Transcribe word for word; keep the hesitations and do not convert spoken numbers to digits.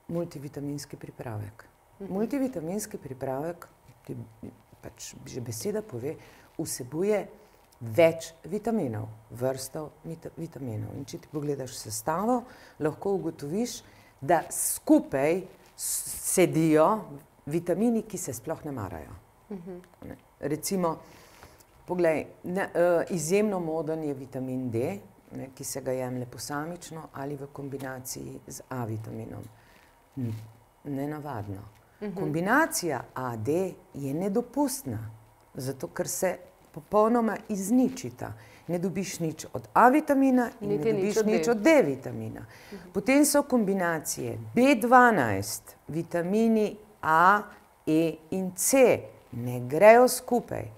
multivitaminski pripravek. Multivitaminski pripravek, ti pač že beseda pove, vsebuje več vitaminov, vrsto vitaminov. In če ti pogledaš sestavo, lahko ugotoviš, da skupaj sedijo vitamini, ki se sploh ne marajo. Ne. Recimo, poglej, ne, izjemno moden je vitamin D, ne, ki se ga jemlje posamično ali v kombinaciji z A vitaminom. Nenavadno. Kombinacija A D je nedopustna, zato ker se popolnoma izničita. Ne dobiš nič od A vitamina in ne dobiš nič od D vitamina. Potem so kombinacije B dvanajst, vitamini A, E in C. Ne grejo skupaj.